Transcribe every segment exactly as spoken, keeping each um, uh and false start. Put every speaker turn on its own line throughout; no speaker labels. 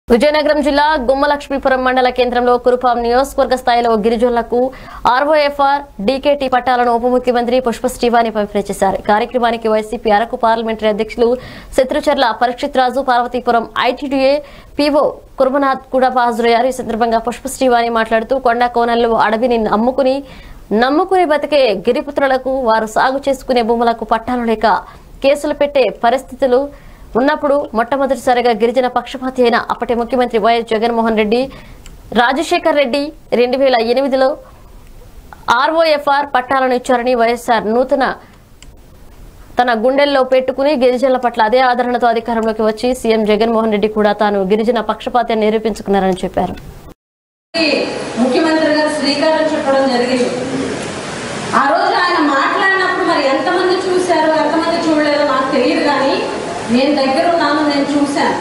విజయనగరం జిల్లా గుమ్మలక్ష్మీపురం మండల కేంద్రంలో కురుపాం నియోజకవర్గ స్థాయిలో గిరిజనులకు ఆర్ఓఎఫ్ఆర్ డీకేటీ పట్టాలను ఉప ముఖ్యమంత్రి పుష్ప శ్రీవాణి పంపిణీ చేశారు. కార్యక్రమానికి వైసీపీ అరకు పార్లమెంటరీ అధ్యక్షులు శత్రుచర్ల పరీక్షిత్ రాజు, పార్వతీపురం ఐటీడీఏ పీఓ కుర్మనాథ్ కూడా హాజరయ్యారు. ఈ సందర్భంగా పుష్ప శ్రీవాణి మాట్లాడుతూ కొండ కోనల్లో అడవిని నమ్ముకుని నమ్ముకుని బతికే గిరిపుత్రులకు వారు సాగు చేసుకునే భూములకు పట్టాలు లేక కేసులు పెట్టే పరిస్థితులు ఉన్నప్పుడు మొట్టమొదటిసారిగా గిరిజన పక్షపాతి అయిన అప్పటి ముఖ్యమంత్రి వైఎస్ జగన్మోహన్ రెడ్డి రాజశేఖర్ రెడ్డి రెండు వేల ఎనిమిదిలో ఆర్ఓఎఫ్ఆర్ పట్టాలను ఇచ్చారని వైఎస్ఆర్ నూతన తన గుండెల్లో పెట్టుకుని గిరిజనుల పట్ల అదే ఆదరణతో అధికారంలోకి వచ్చి సీఎం జగన్మోహన్ రెడ్డి కూడా తాను గిరిజన పక్షపాతి నిరూపించుకున్నారని చెప్పారు.
ముఖ్యమంత్రి గారు శ్రీకారం చుట్టడం జరిగింది. ఆ రోజు ఆయన మాట్లాడినప్పుడు మరి ఎంతమంది చూశారు ఎంతమంది చూడలేదో నాకు తెలియదు, కానీ నేను దగ్గర ఉన్నాను, నేను చూశాను.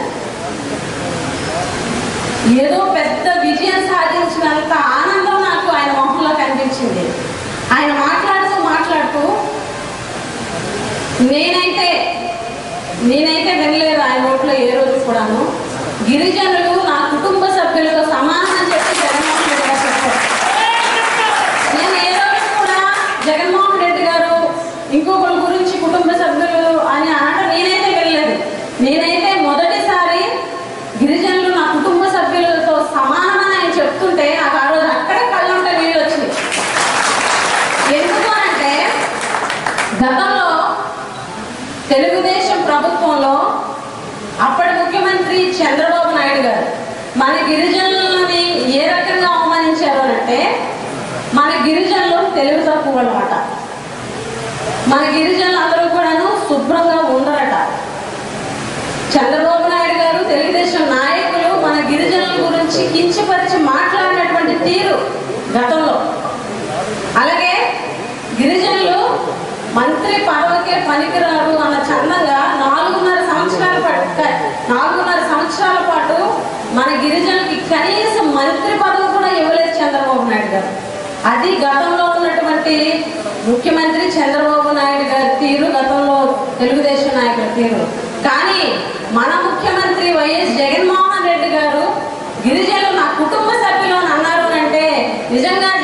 ఏదో పెద్ద విజయం సాధించినంత ఆనందం నాకు ఆయన మొహంలో కనిపించింది. ఆయన మాట్లాడుతూ మాట్లాడుతూ నేనైతే నేనైతే వినలేదు ఆయన నోట్లో ఏ రోజు కూడాను గిరిజనులు నా కుటుంబ సభ్యులతో సమానం అని చెప్పి జగన్మోహన్ రెడ్డి గారు చెప్పారు. నేను ఏ రోజు కూడా జగన్మోహన్ రెడ్డి గారు ఇంకొకరి గురించి కుటుంబ సభ్యులు అని అనడం నేనైతే వినలేదు. నేనైతే మొదటిసారి గిరిజనులు నా కుటుంబ సభ్యులతో సమానమని ఆయన చెప్తుంటే నాకు ఆ రోజు అక్కడే కళ్ళంటే నీళ్ళు వచ్చింది. ఎందుకు అంటే గతంలో తెలుగుదేశం ప్రభుత్వంలో అప్పటి ముఖ్యమంత్రి చంద్రబాబు నాయుడు గారు మన గిరిజనులని ఏ రకంగా అవమానించారు అంటే, మన గిరిజనులు తెలివి తక్కువ అన్నమాట. మన గిరిజనులు అందరూ కూడాను శుభ్రంగా ఉండరట. చంద్రబాబు నాయుడు గారు తెలుగుదేశం నాయకులు మన గిరిజనుల గురించి కించపరిచి మాట్లాడినటువంటి తీరు గతంలో. అలాగే గిరిజనులు మంత్రి పదవికే పనికిరారు అన్న చందంగా నాలుగున్నర సంవత్సరాల పాటు నాలుగున్నర సంవత్సరాల పాటు మన గిరిజనులకి కనీసం మంత్రి పదవి కూడా ఇవ్వలేదు చంద్రబాబు నాయుడు గారు. అది గతంలో ఉన్నటువంటి ముఖ్యమంత్రి చంద్రబాబు నాయుడు గారి తీరు, గతంలో తెలుగుదేశం నాయకుల తీరు. కానీ మన ముఖ్యమంత్రి వైఎస్ జగన్మోహన్ రెడ్డి గారు గిరిజనులు నా కుటుంబ సభ్యులు అని అన్నారు అంటే నిజంగా